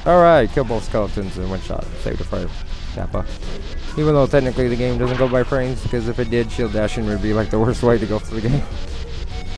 Alright, kill both skeletons in one shot. Save the fire Kappa. Even though technically the game doesn't go by frames, because if it did, shield dashing would be like the worst way to go through the game.